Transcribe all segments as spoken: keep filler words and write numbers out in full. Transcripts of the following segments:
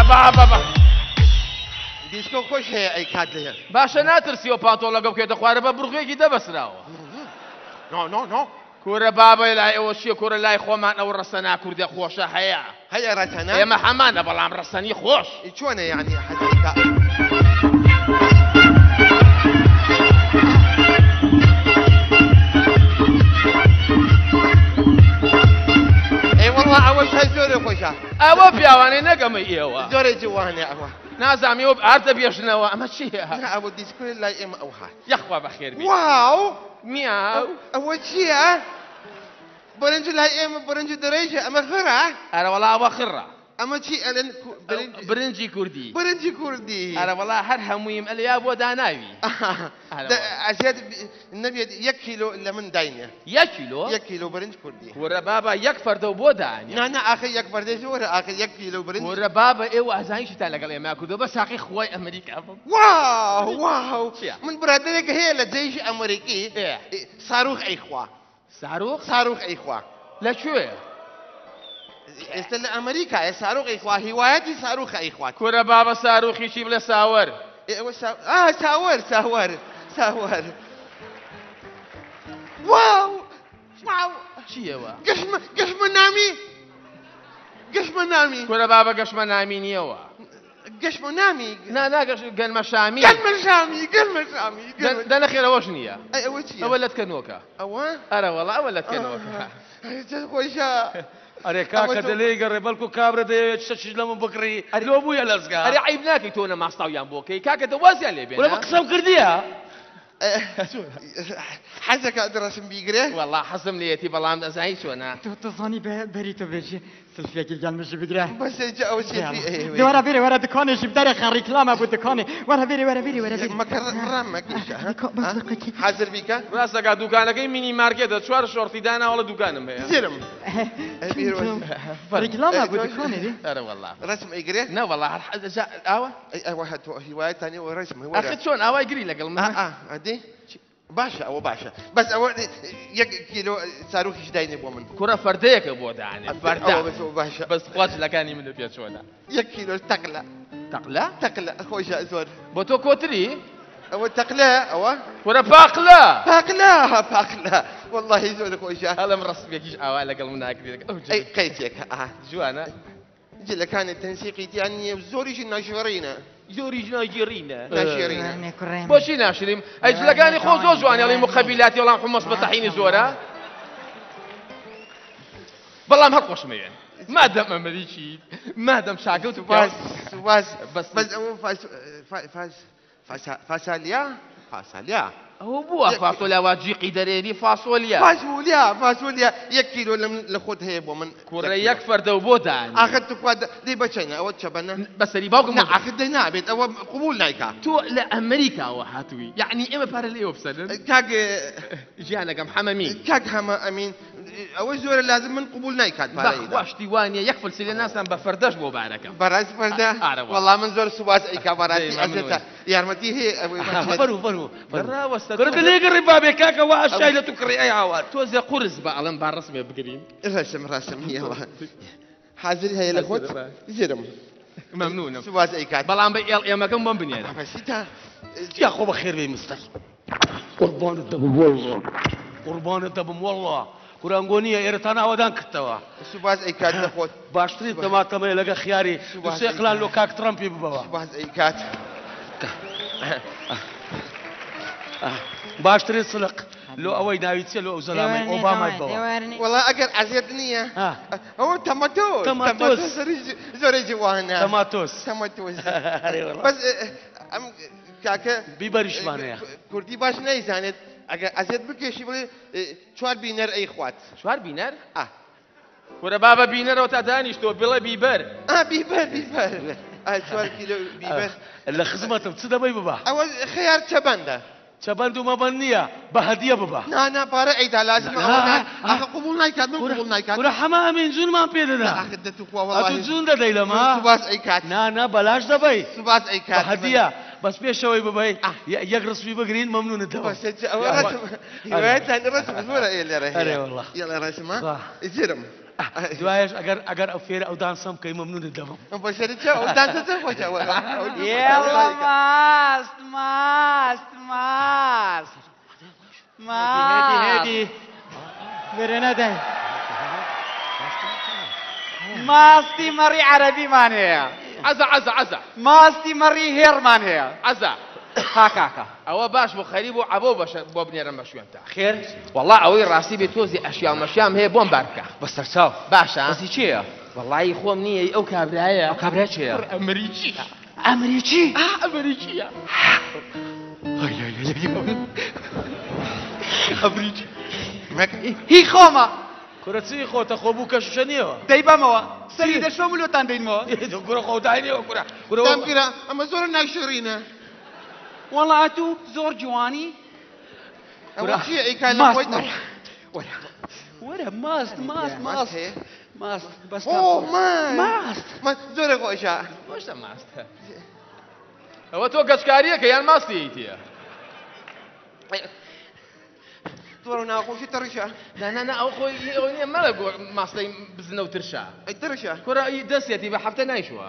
بابا بابا دیسکۆ خۆش هەیە ئەی کات لێ باشە ناترسیەوە پانتۆ لەگەڵ بکەیتە خوارە بە بڕغێکی دەبەسراوە نۆ نۆ نۆ کوورە بابای لای ئەوە چییە کوورە لای خۆمان ئەو ڕەسەنا کوردە خۆشە هەیە هەیە ڕەسەنا ئێمە هەمانە بەڵام ڕەسەنی خۆش چۆنە یعنی حەزەکە ئەی وەڵڵا ئەوە شای زۆرە خۆشە ئەوە پیاوانەی نەگەمەی ئێوە زۆرە جوانە ئەوە نازانیەوە ئارتە بێژنەوە ئەمە چیە ئەوە دیسکۆی لای ئێمە ئەو هات یەخوا بەخێر بێ واو میاو ئەوە چییە؟ بەرەنج لای ئێمە بەرەنج دەڕێژە ئەمە خڕە؟ ئەرە وەڵا ئەوە خڕە ئەمە چی ئەلێن برنجی کوردی برنجی کوردی ئەرە وەڵا هەر هەموویم ئەلیا بۆ داناوی ئەزێت نەبێت یەک کیلۆ لە من داینە یەک کیلۆ یەک کیلۆ برنج کوردی وەرە بابا یەک فەردە و بۆ دانی نانە ئاخر یەک بەردەی زۆرە ئاخر یەک کیلۆ برنج وەرە بابا ئێوە ئازانیشی تا لەگەڵ ئێمە کردو بە ساقی خوای ئەمریکا بم واو واو من برادێک هەیە لە جێیشی ئەمریکی ساروخ ئەیخوا ساروخ ساروخ ئەیخوا لەکوێ ئێستا لە ئەمریکا ساروخ ئەیخوا هیوایەتی ساروخ ئەیخوا کورە بابە ساروخیشی بڵێ ساوەر ئێوە ساوەر ساوەر ساوەر واو واو چیەوە گەشمە نامی گەشمە نامی کورە بابە گەشمە نامی نییەوە گەشمە نامی نا ناگەش گەنمە شامی گەنمە شامی گەنمە شامی دەنەخێرەوەش نییە ئەوە چییە ئەوە لەتکەنۆکە ئەوە ئەرە وەڵا ئەوە لەتکەنۆکە خۆشە ئەرێ کاکە دەلێی گەڕێ بەڵکو کابرا دەیەوێت شەشش لەمە بکڕی لۆ بوویە لەزگا ئەرێ عیب ناکەی تۆ نە ماستاویان بۆکەی کاکە دەوازیان لێ بێنە وەرە بە قسەم کردیە حەزەکە دڕەشم بیگرێ وەڵا حەزم لێتی بەڵام دەزایی چۆنە تۆ دەزانی بەری تۆ بێژی سلفێکی گەلمەژی بگرە بەسێجا ئەو چێتی وەرە بێرە وەرە دکانێکی بدەرێ خان ڕیکلامە بۆ دکانێ وەرە بێرە وەرە بێری وەرە مەکە ڕام مەکیشە حەزر بیکە ڕاستەکە دوکانەکەی مینی مارکێتە چوار شۆڕتی داناوەڵە دوکانم هەیە زێرم ڕیکلامە بۆ دکانێ ئەرە وەڵا ڕسم ئەیگرێ نە وەڵا ئاوە ئەوە هەتۆ هیوایەتانی و ڕسم ئەخ چۆن ئاوای گری لەگەڵ من ئەدێ باشە ئەوە باشە بەس ئەوە یەک کیلۆ ساروخیش داینێ بۆ من کوڕە فەردەیەکە بۆ دانێ فەردە باشە بەس قوچلەکانی من پێ چۆنە یەک کیلۆ تەقلە تەقلە تەقلە خۆشە زۆر بۆ تۆ کۆتری ئەوە تەقلە ئەوە کوڕە پاقلە پاقلە پاقلە واللهی زۆر خۆشە هەڵم ڕستێکیش ئاوا لەگەڵ من ناکرێت ئەی قەیتێکە جوانە جلەکانی تەنسیقیتیان نییە زۆریشی ناژێڕینە زۆریش ناگیڕینە ناشێڕینە بۆچی ناشریم ئەی جلەکانی خۆ زۆر جوانێڵی مقەبیلاتی وەڵام حمەس بە تەحینی زۆرە بەڵام هەر خۆشمەوێن مادەم ئەمریکی مادەم شاگەوت و باس باس بەس ئەوە فاسالیا فاسالیا ئەوە بووە فاسۆلیاوە جیقی دەرێنی فاسۆلیا فاسۆلیا فاسۆلیا یەک کیلۆ لە خۆت هەیە بۆ من کوڕە یەک فەردە و بۆ دانی ئاخر تو دەی بەچەنە ئەوە چەبەنە بەسەری باوکم ئاخر دەی نابێت ئەوە قبول نایکا تۆ لە ئەمریکاوە هاتووی یعنی ئێمە پارە لێوە بسەرن کاک ژیانەکەم حەمەمی کاک هەمە ئەمین ئەوە زۆرە لازم من قبول نایکات پارەیدا باشتی وانە یەک فلسی لە ناسان بە فەردەش بۆ بارەکەم بەڕاست فەردە وەڵام من زۆر سوباس ئەیکا بەڕاستی ئەزێتە یارمەتی هەیە ئەوەی بەرو بەرو بەڕاوەستە گەرە دەلێ گەڕێ بابێ کاکە وا ئەشای لە تو کڕی ئەی هاوار تۆزێ قورس بە ئەڵم با ڕسمێ بگرین ڕسم ڕسم نییەوە حاضری هەیە لە خۆت زێرم مەمنونم سوباس ئەیکات بەڵام بە ئێڵ ئێمەکەم بۆم بنێرە یا خۆ بە خێر بێ مستەر قوربانت دەبم وەڵڵا قوربانت دەبم وەڵڵا قورانگۆ نییە ئێرە تا ناوەدان کردەوە سوباس ئەیکات لە خۆت باشترین دەماتەمەیە لەگە خیاری دوسێ قلان لۆ کاک ترەمپی ببەوە سوباس ئەیکات باشترین سلق لۆ ئەوەی ناوی چێ لۆ ئەو زەلامەی ئۆبامای بەوە وەڵا ئەگەر ئەزێت نییە ئەوە تەمەتۆس تەماتۆس زۆرە جوانە تەماتۆس تەمەتۆس بەس ئەم کاکە بیبەریشمانەیە کوردی باش نەیزانێت ئەگەر ئەزێت بکێشی بڵێ چوار بینەر ئەی خوات چوار بینەر کوڕە بابە بینەرەوە تا دانیشتۆ بڵێ بیبەر بیبەر بیبەر چوار کیلۆ بیبەر لە خزمەتم چ دەبەی ببە ئەوە خەیار چەبەندە چەبەند و مەبەند نییە بە هەدیە ببە نانا پارە ئەیدا لازم ئەخە قبول نایکات من قبول نایکات ورە هەمە ئەمین جوونمان پێ دەدا ئەتو جوون دەدەی لەما سوباس ئەیکات نانا بەلاش دەبەی سوباس ئەیکات بە هەدیە بەس پێشەوەی ببەی یەک ڕسمی بگرین مەمنونت دەوە هیوایەتان ڕسم زۆرە ئێ لێرە هەیە یەڵێ ڕسمە زێرم دوایش ئەگەر ئەگەر ئەو فێرە ئەو دانسەم کەی مەمنونت دەبم باشە چ ئەو دانسە خۆشە يلا ماست ماست ماست هادي ماست هادي برنا ده ماستی مری عربی مان هەیە عزا عزا عزا ماستی مری هێرمان هەیە عزا ها کاکە ئەوە باش بۆ خەریب و عەبۆ بەشە بۆ بنێرم بە شوێنتە خێر والله ئەوەی ڕاستی بێت تۆزی ئەشیا مەشیام هەیە بۆم بار بکە بەسەر چاو باشە بەسی چییە والله خۆم نییە ئەو کابرایە ئەو کابرا چییە ئەمریکی ئەمریکی ئەمریکیە ئەبریج هی خۆمە کورەچی خۆتە خۆبوو کەشوشە نییەوە دەی بەمەوە سەری دەشۆ ملۆتان دەینەوە گورە خۆداینەوە کورە گورە دامگیرە ئەمە زۆر ناکشێڕینە وەڵا تو زۆر جوانی ئەوە چییە ئەیکای لە ماست خۆی مەری. وەرە وەرە ماست ماست ماست ماست بەس ئۆ مای ماست زۆرە خۆشە خۆشە ماستە ئەوە تۆ گەچکاریەکە یان ماستی هیتیە زۆر ناخۆشی تڕیشە نانە ئەو خۆی ئەوە نییە مەڵە ماستەی بزنە و ترشە ئەی ترشە کورە دەستێتی بە هەفتە نایشوە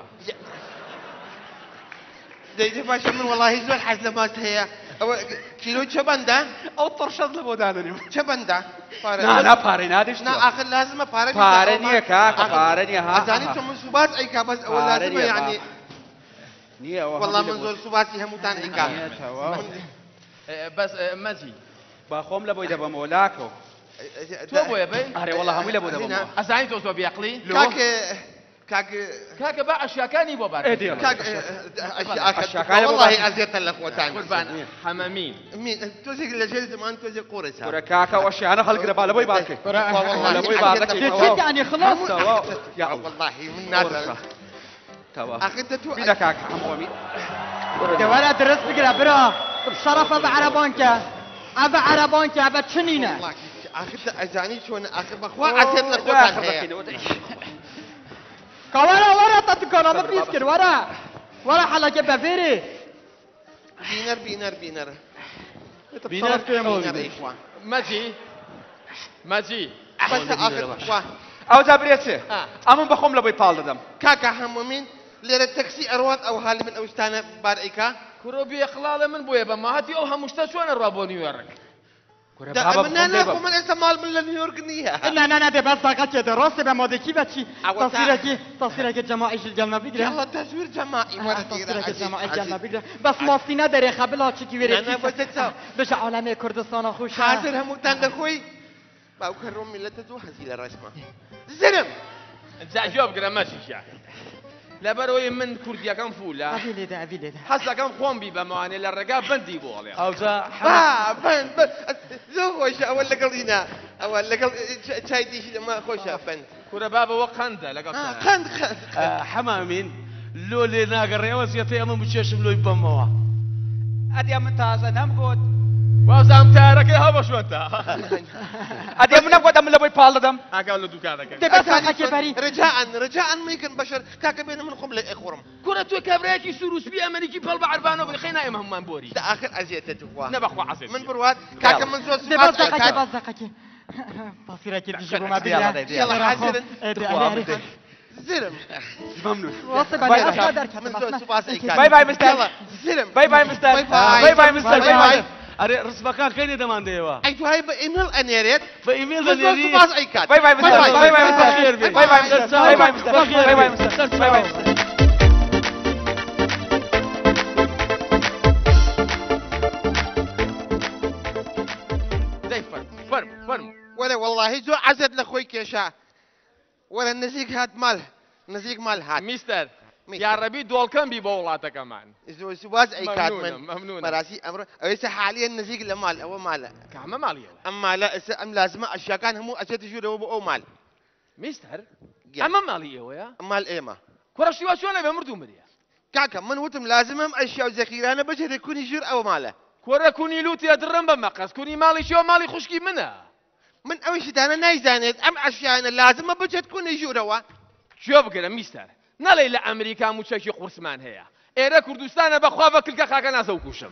دەیدە باشە من وەڵاهی زۆر حەز لە ماست هەیە ئەوە کیلۆ چە بەندە ئەو تڕشەت لە بۆ دادەنێم چە بەندە نا پارەی نادەشت نا آخر لازمە پارە پارە نییە کاکە پارە نییە ها ئەزانی چۆن من سوبات ئەیکا بەس ئەوە پارە لازمە نییە، یعنی نییە ئەوە وەڵام من زۆر سوباتی هەمووتان ئەیکا بەس مەجی با خۆم لە بۆی دەبەمەوە لاکۆ تۆ بۆیە بەی ئارێ وەڵا هەمووی لە بۆ دەبەمەوە ئەزانی تۆ زۆر بیعقلی کاکە کاکە کاکە بە ئەشیاکانی بۆ بار کاکە وەڵاهی ئەزیێتە لە خۆتان قوربان حەمەمین تۆزێک لە ژێر زمان تۆزێک قۆڕێسا گورە کاکە وەشیانە هەڵگرە با لە بۆی باکەی لە بۆی جد باکەی يعني خلاص یا والله من نادر تەوا أخي أنت تو بینە کاکە هەمووەمی دولا درس بقرا برا شرف ابو عربانكا ابو عربانكا ابو تشنينه والله أخي أنت أزاني شلون أخي بخوا عسيت لخوتان هي كورا ورا تتكون ما بيسكر ورا ورا حلقه بفيري بينر بينر بينر بینەر بينر إخوان مەجی مەجی بس آخر إخوان ئەو جا برێچێ ئەمن بەخۆم لە بۆی پاڵ دەدەم كاكا همومين ليرة تاكسي أرواد أو حالي من أوستانا بار إيكا کوڕۆ بێخڵاڵە من بۆیە بە ماهەتی ئەو هەموو شتە چۆنە ڕوا بۆ نیوێڕک دا من أنا أخو من أنت مال من نيويورك نيها لا لا لا ده بس دقت كده راست به مودكي بچي أو تصويرك تصويرك جماعي الجلمه بيقرا يلا تصوير جماعي مرة تصويرك جماعي الجلمه بيقرا بس ماستي نداري خبلا چكي ويري أنا بس بش عالم كردستان خوش حاضر همو تندخوي باوكرهم ملة زو هزيلة رسمة زلم جا جواب بگرە مەجیشە لەبەرەوەی من کوردیەکەم فولە ابي لي ده ابي لي ده حەزەکەم خۆم بی بەمەوانێ لە ڕێگا بەندی بۆڵێ ئەو جا با بند بند زو خوش أول لقلينا أول لقل شاي ديش ما خوش بند کوورە بابەوە قەندە لەگەڵ خند خند حەمامین لۆ لێ ناگەڕێەوە زیاتر ئەمە بچێشم لۆی بەمەوە ئەدیا من تازە نەمگوت وازام تارەکەی هەڵ بە شوێنتە ئەدیا من نەمگوت ئەمن لە بۆی پاڵ دەدەم ئاگاو لە دوکانەکە ده بس دقت بري رجاء رجاء ما يمكن بشر كاكا بين من خم لإخورم کوورە توی کابراایەکی سروسبی ئەمریکی پەڵ بە عربانەوە بڵێ خەی نایە هەمومان بۆری ده آخر أزيت تتوه نەبەخوا عەزێت من برواد كاكا من زود ده بس سبات دقت كاكا بس دقت تصويرك تجيب ما يلا بيقرا دي- يلا حاضر ادري زلم ممنون واصل بني اقدر من زود سبات إيكا باي باي مستر يلا زلم باي باي مستر باي باي. باي باي مستر باي باي ئەرێ ڕسمەکان کەینێ دەماندەیەوە أي تو هاي بإيميل أنيريت بە ئیمێل من زود دەنێری سبات إيكا باي باي مستر باي باي مستر خير بي. باي باي مستر باي باي مستر باي باي مستر باي باي مستر دەی فەرم فەرم فەرم ولا والله جو عزت لأخوي كيشا ولا نزيق هاد مال نزيق مال هاد میستەر میستەر. یارڕەبی دۆڵکەم بی بە وڵاتەکەمان زو سواز إيكات ممنونة، من ممنونة. مراسي أمر أيس حاليا نزيق لمال أو مال کامە ماڵیەوە أما لا أس أم لازم أشياء كان همو أشياء تجور أو أو مال میستەر Yeah. ئەمە ماڵی ئێوەیە مال إيما کوڕەشیوا چۆنە بە مردوو مریە كاكا من وتم لازم أم أشياء ذخيرة بجد يكون يجور أو ماله کوڕە کونی لوتی ئەدڕم بە مەقەس کونی ماڵی شێوە ماڵی خوشکی منە من أول شيء أنا نايزانيت أم أشياء أنا لازم بجد تكون يجور أو گوێ بگرە میستەر نەڵێ لە ئەمریکا موچەکی قورسمان هەیە ئێرە کوردستانە بەخوا بە کلکە خاکە نازە و کوشم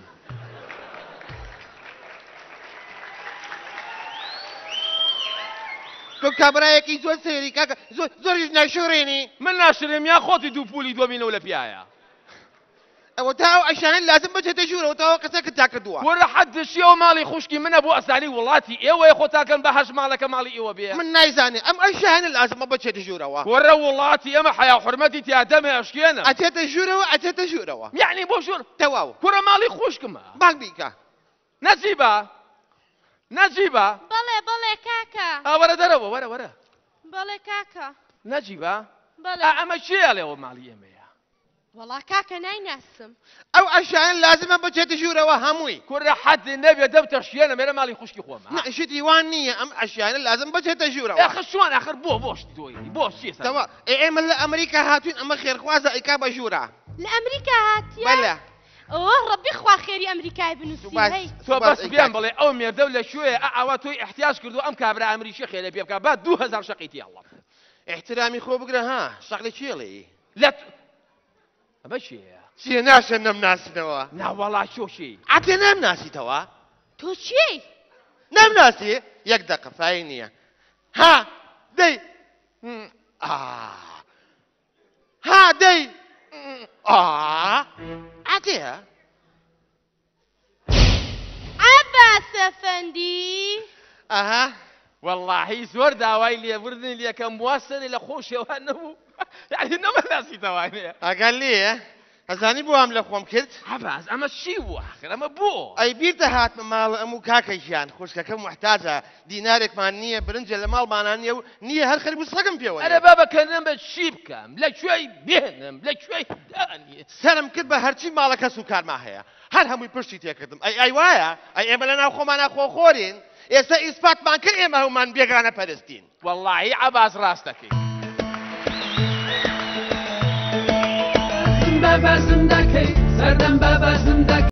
تۆ کابرایەکی زۆر سەیری کاکە زۆر زۆریش ناشۆڕێنی من ناشرێم یا خۆتی دوو پولی دۆمینەوە لە پیایە ئەوە تا ئەو ئەشانە لازم بچێتە ژوورەوە تاوە کەسەکە تا کردووە وەرە حەدشیەوە ماڵی خوشکی منە بۆ ئەسانی وڵاتی ئێوەیە خۆتاکەن بە هەش ماڵەکە ماڵی ئێوە بێ من نایزانێ ئەم ئەشانە لازمە بچێتە ژوورەوە وەرە وڵاتی ئەمە حیا حرمەتی تیا دەمێ ئەشکێنە ئەچێتە ژوورەوە ئەچێتە ژوورەوە یعنی بۆ ژوور تەواو کوڕە ماڵی خوشکمە بانگ بیکە نەجیبە نەجیبە بەڵێ بەڵێ کاکە ئەوەرە دەرەوە وەرە وەرە بەڵێ کاکە نەجیبە بەڵێ ئەمە چیە لێەوە ماڵی ئێمەیە وەڵا کاکە نایناسم ئەو ئەشان لازمە بچێتە ژوورەوە هەمووی کوڕە حەد نەبێ دەبتە شوێنە مێرە ماڵی خوشکی خۆمە نەشتی وان نییە ئەم ئەشیانە لازم بچێتە ژوورەوە ئەخ شوان ئاخر بۆ بۆشتی تۆی بۆ چی تەوا ئێمە لە ئەمریکا هاتوین ئەمە خێرخوازە ئەیکا بە ژوورە لە ئەمریکا هاتیە بەلە ئەوە ڕەبی خوا خێری ئەمریکای بنووسی هەی تۆ بەس بیان بڵێ ئەو مێردە لە شوێ ئاوا تۆی احتیاج کردو ئەم کابرا ئەمریشی خێرە پێ بکە با دوو هەزار شەقیتی ئەڵڵە احترامی خۆ بگرە ها شەقلە چێڵی لە ئەمە چیە چیە ناشە نەمناسنەوە ناوەڵا شۆشی ئاتێ نەمناسیتەوە تۆ چی نەمناسی یەک دەقە فای نییە ها دەی ها دەی ئاتێە عەباس ئەفەندی ئەها واللهی زۆر داوای لێبوردنی لێکەم واسەنی لە خۆشەوە نەبوو یعنی نەمەناسیتەوانەیە ئەگەر لێە ئەزانی بۆ ئەم لە خۆم کرد عەباس ئەمە چی بووە آخر ئەمە بۆ ئەی بیرتە هاتمە ماڵ ئەم و کاکەیشیان خوشکەکە محتاجە دینارێکمان نییە برنجە لە ماڵمانان نییە و نییە هەر خەربوو سەگم پێوە ئەرە بابە کەنم بە چی بکەم لە کوێی بێنم لە کوێی دانی سرم کرد بە هەرچی ماڵەکە سوکارما هەیە هەر هەمووی پشتی تێکردم ئەی ئەی وایە ئەی ئێمە لە ناو خۆمانە خۆخۆرین ئێستا ئیسپاتمان کرد ئێمە هەومان بێگانە پەرستین واللهی عەباس ڕاستەکەی بەبەزم دەکەی سەردەم بەبەزم دەکەی